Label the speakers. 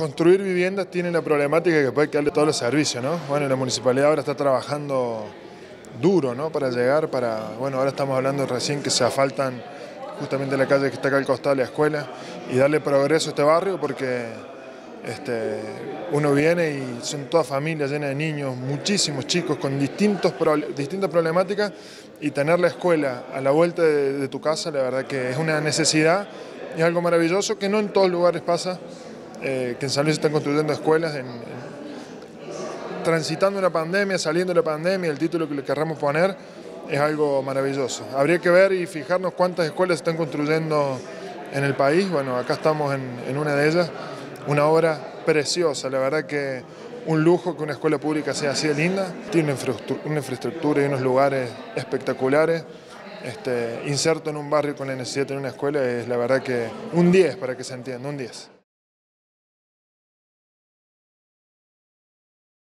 Speaker 1: construir viviendas tiene la problemática que puede quedarle todos los servicios, ¿no? Bueno, la municipalidad ahora está trabajando duro, ¿no? Para llegar, bueno, ahora estamos hablando recién que se asfaltan justamente la calle que está acá al costado de la escuela y darle progreso a este barrio porque uno viene y son todas familias llenas de niños, muchísimos chicos con distintas problemáticas y tener la escuela a la vuelta de tu casa, la verdad que es una necesidad y es algo maravilloso que no en todos lugares pasa, que en San Luis se están construyendo escuelas, transitando una pandemia, saliendo de la pandemia, el título que le querramos poner es algo maravilloso. Habría que ver y fijarnos cuántas escuelas se están construyendo en el país. Bueno, acá estamos en una de ellas, una obra preciosa, la verdad que un lujo que una escuela pública sea así de linda. Tiene una infraestructura y unos lugares espectaculares. Inserto en un barrio con la necesidad de tener una escuela es la verdad que un 10 para que se entienda, un 10.